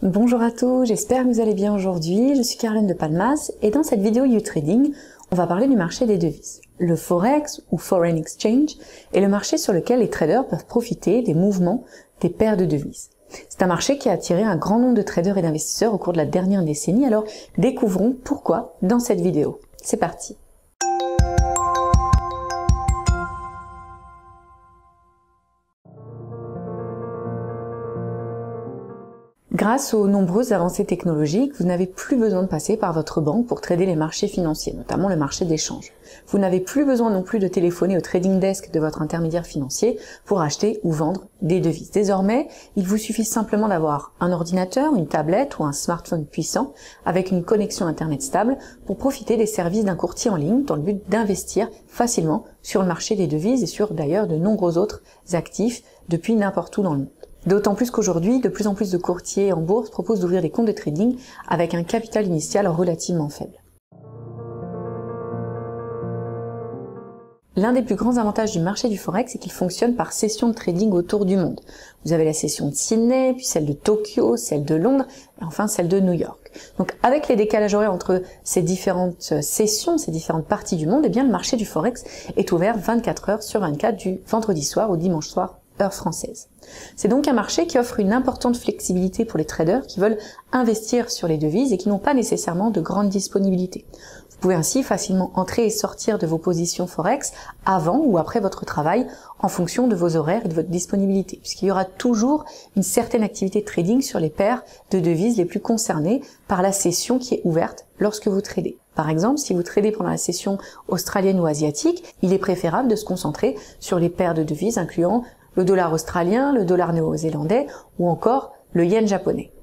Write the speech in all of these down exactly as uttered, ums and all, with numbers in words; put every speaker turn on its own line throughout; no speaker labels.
Bonjour à tous, j'espère que vous allez bien aujourd'hui. Je suis Caroline de Palmas et dans cette vidéo YouTrading, on va parler du marché des devises. Le Forex ou Foreign Exchange est le marché sur lequel les traders peuvent profiter des mouvements des paires de devises. C'est un marché qui a attiré un grand nombre de traders et d'investisseurs au cours de la dernière décennie, alors découvrons pourquoi dans cette vidéo. C'est parti. Grâce aux nombreuses avancées technologiques, vous n'avez plus besoin de passer par votre banque pour trader les marchés financiers, notamment le marché d'échange. Vous n'avez plus besoin non plus de téléphoner au trading desk de votre intermédiaire financier pour acheter ou vendre des devises. Désormais, il vous suffit simplement d'avoir un ordinateur, une tablette ou un smartphone puissant avec une connexion internet stable pour profiter des services d'un courtier en ligne dans le but d'investir facilement sur le marché des devises et sur d'ailleurs de nombreux autres actifs depuis n'importe où dans le monde. D'autant plus qu'aujourd'hui, de plus en plus de courtiers en bourse proposent d'ouvrir des comptes de trading avec un capital initial relativement faible. L'un des plus grands avantages du marché du Forex, c'est qu'il fonctionne par session de trading autour du monde. Vous avez la session de Sydney, puis celle de Tokyo, celle de Londres, et enfin celle de New York. Donc avec les décalages horaires entre ces différentes sessions, ces différentes parties du monde, eh bien le marché du Forex est ouvert vingt-quatre heures sur vingt-quatre du vendredi soir au dimanche soir, heure française. C'est donc un marché qui offre une importante flexibilité pour les traders qui veulent investir sur les devises et qui n'ont pas nécessairement de grande disponibilité. Vous pouvez ainsi facilement entrer et sortir de vos positions Forex avant ou après votre travail en fonction de vos horaires et de votre disponibilité, puisqu'il y aura toujours une certaine activité de trading sur les paires de devises les plus concernées par la session qui est ouverte lorsque vous tradez. Par exemple, si vous tradez pendant la session australienne ou asiatique, il est préférable de se concentrer sur les paires de devises incluant le dollar australien, le dollar néo-zélandais ou encore le yen japonais.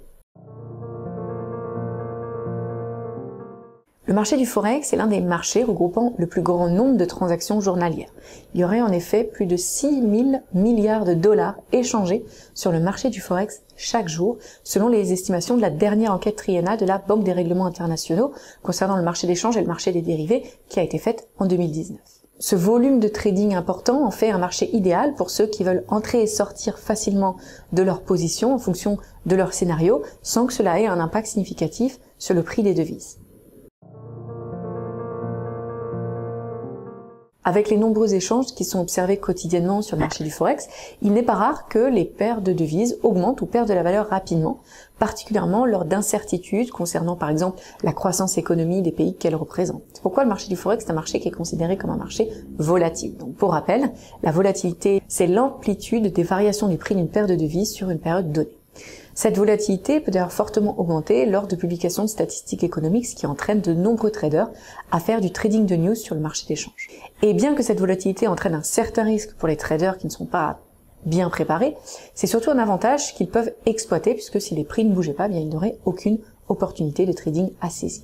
Le marché du Forex est l'un des marchés regroupant le plus grand nombre de transactions journalières. Il y aurait en effet plus de six mille milliards de dollars échangés sur le marché du Forex chaque jour, selon les estimations de la dernière enquête triennale de la Banque des règlements internationaux concernant le marché d'échange et le marché des dérivés qui a été faite en deux mille dix-neuf. Ce volume de trading important en fait un marché idéal pour ceux qui veulent entrer et sortir facilement de leur position en fonction de leur scénario, sans que cela ait un impact significatif sur le prix des devises. Avec les nombreux échanges qui sont observés quotidiennement sur le marché du Forex, il n'est pas rare que les paires de devises augmentent ou perdent de la valeur rapidement, particulièrement lors d'incertitudes concernant par exemple la croissance économique des pays qu'elles représentent. C'est pourquoi le marché du Forex est un marché qui est considéré comme un marché volatile. Donc pour rappel, la volatilité, c'est l'amplitude des variations du prix d'une paire de devises sur une période donnée. Cette volatilité peut d'ailleurs fortement augmenter lors de publications de statistiques économiques, ce qui entraîne de nombreux traders à faire du trading de news sur le marché d'échange. Et bien que cette volatilité entraîne un certain risque pour les traders qui ne sont pas bien préparés, c'est surtout un avantage qu'ils peuvent exploiter puisque si les prix ne bougeaient pas, bien ils n'auraient aucune opportunité de trading à saisir.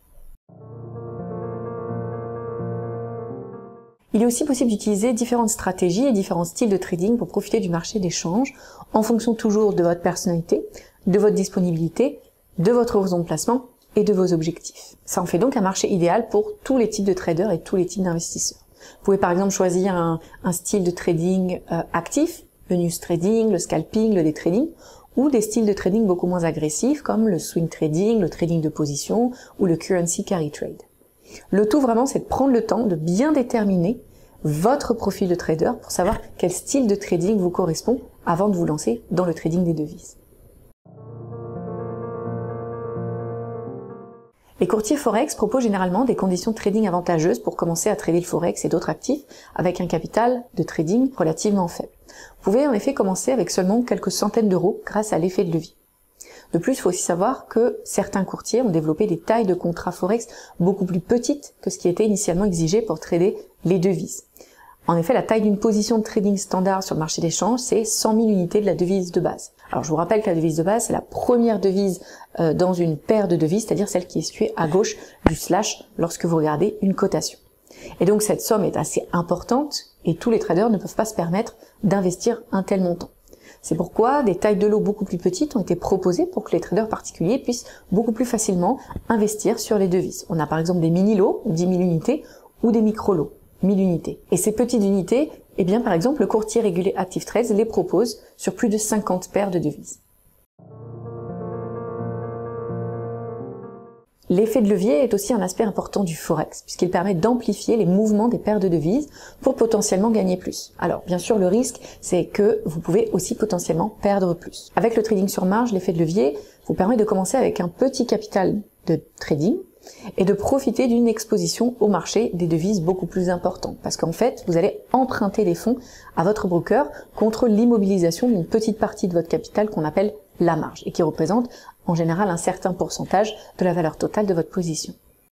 Il est aussi possible d'utiliser différentes stratégies et différents styles de trading pour profiter du marché d'échange en fonction toujours de votre personnalité, de votre disponibilité, de votre horizon de placement et de vos objectifs. Ça en fait donc un marché idéal pour tous les types de traders et tous les types d'investisseurs. Vous pouvez par exemple choisir un, un style de trading euh, actif, le news trading, le scalping, le day trading, ou des styles de trading beaucoup moins agressifs comme le swing trading, le trading de position ou le currency carry trade. Le tout vraiment, c'est de prendre le temps de bien déterminer votre profil de trader pour savoir quel style de trading vous correspond avant de vous lancer dans le trading des devises. Les courtiers Forex proposent généralement des conditions de trading avantageuses pour commencer à trader le Forex et d'autres actifs avec un capital de trading relativement faible. Vous pouvez en effet commencer avec seulement quelques centaines d'euros grâce à l'effet de levier. De plus, il faut aussi savoir que certains courtiers ont développé des tailles de contrats Forex beaucoup plus petites que ce qui était initialement exigé pour trader les devises. En effet, la taille d'une position de trading standard sur le marché d'échange, c'est cent mille unités de la devise de base. Alors je vous rappelle que la devise de base, c'est la première devise euh, dans une paire de devises, c'est-à-dire celle qui est située à gauche du slash lorsque vous regardez une cotation. Et donc cette somme est assez importante et tous les traders ne peuvent pas se permettre d'investir un tel montant. C'est pourquoi des tailles de lots beaucoup plus petites ont été proposées pour que les traders particuliers puissent beaucoup plus facilement investir sur les devises. On a par exemple des mini-lots, dix mille unités, ou des micro-lots, mille unités. Et ces petites unités, eh bien par exemple, le courtier régulé Active Trades les propose sur plus de cinquante paires de devises. L'effet de levier est aussi un aspect important du Forex, puisqu'il permet d'amplifier les mouvements des paires de devises pour potentiellement gagner plus. Alors, bien sûr, le risque, c'est que vous pouvez aussi potentiellement perdre plus. Avec le trading sur marge, l'effet de levier vous permet de commencer avec un petit capital de trading et de profiter d'une exposition au marché des devises beaucoup plus importante. Parce qu'en fait, vous allez emprunter des fonds à votre broker contre l'immobilisation d'une petite partie de votre capital qu'on appelle la marge, et qui représente en général un certain pourcentage de la valeur totale de votre position.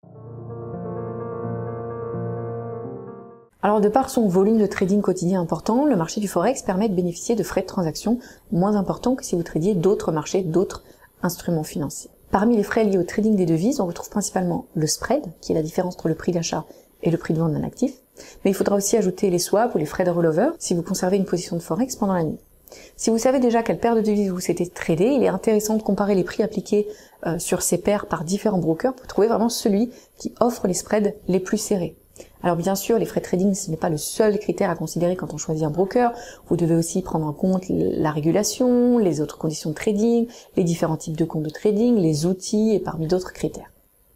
Alors, de par son volume de trading quotidien important, le marché du Forex permet de bénéficier de frais de transaction moins importants que si vous tradiez d'autres marchés, d'autres instruments financiers. Parmi les frais liés au trading des devises, on retrouve principalement le spread, qui est la différence entre le prix d'achat et le prix de vente d'un actif, mais il faudra aussi ajouter les swaps ou les frais de rollover si vous conservez une position de Forex pendant la nuit. Si vous savez déjà quelle paire de devises vous souhaitez trader, il est intéressant de comparer les prix appliqués euh, sur ces paires par différents brokers pour trouver vraiment celui qui offre les spreads les plus serrés. Alors bien sûr, les frais de trading, ce n'est pas le seul critère à considérer quand on choisit un broker. Vous devez aussi prendre en compte la régulation, les autres conditions de trading, les différents types de comptes de trading, les outils et parmi d'autres critères.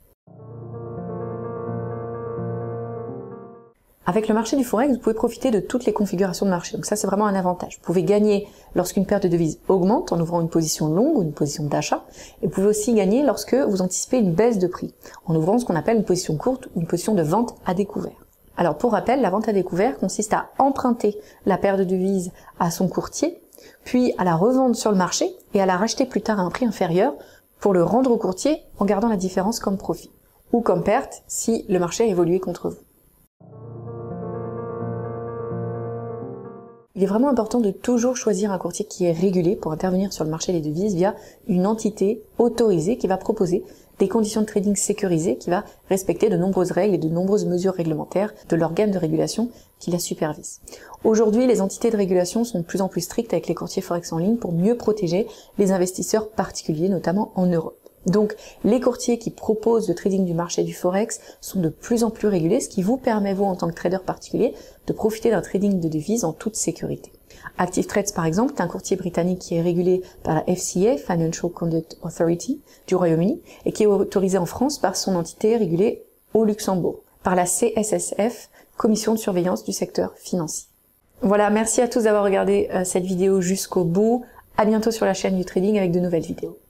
Avec le marché du Forex, vous pouvez profiter de toutes les configurations de marché. Donc ça, c'est vraiment un avantage. Vous pouvez gagner lorsqu'une paire de devises augmente en ouvrant une position longue ou une position d'achat. Et vous pouvez aussi gagner lorsque vous anticipez une baisse de prix en ouvrant ce qu'on appelle une position courte ou une position de vente à découvert. Alors pour rappel, la vente à découvert consiste à emprunter la paire de devises à son courtier, puis à la revendre sur le marché et à la racheter plus tard à un prix inférieur pour le rendre au courtier en gardant la différence comme profit ou comme perte si le marché a évolué contre vous. Il est vraiment important de toujours choisir un courtier qui est régulé pour intervenir sur le marché des devises via une entité autorisée qui va proposer des conditions de trading sécurisées, qui va respecter de nombreuses règles et de nombreuses mesures réglementaires de l'organe de régulation qui la supervise. Aujourd'hui, les entités de régulation sont de plus en plus strictes avec les courtiers Forex en ligne pour mieux protéger les investisseurs particuliers, notamment en Europe. Donc, les courtiers qui proposent le trading du marché du Forex sont de plus en plus régulés, ce qui vous permet, vous, en tant que trader particulier, de profiter d'un trading de devises en toute sécurité. Active Trades, par exemple, est un courtier britannique qui est régulé par la F C A, Financial Conduct Authority, du Royaume-Uni, et qui est autorisé en France par son entité régulée au Luxembourg, par la C S S F, Commission de surveillance du secteur financier. Voilà, merci à tous d'avoir regardé euh, cette vidéo jusqu'au bout. À bientôt sur la chaîne du trading avec de nouvelles vidéos.